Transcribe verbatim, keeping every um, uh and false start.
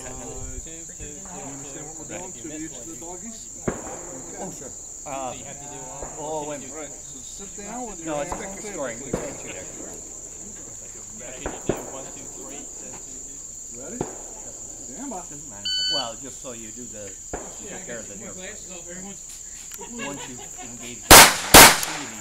two, two, two, You understand what we're Right. doing to each of the doggies? Oh, sure. So Uh, you have to do all. oh, wait a minute. Right, so sit down with your No, it's hands on picture the scoring. table, We please. can't shoot extra. Can you do one, two, three, then two, Ready? Stand by. Doesn't matter. Well, just so you do the, you take care of the nerve. Glasses off, everyone's. Once you engage that, you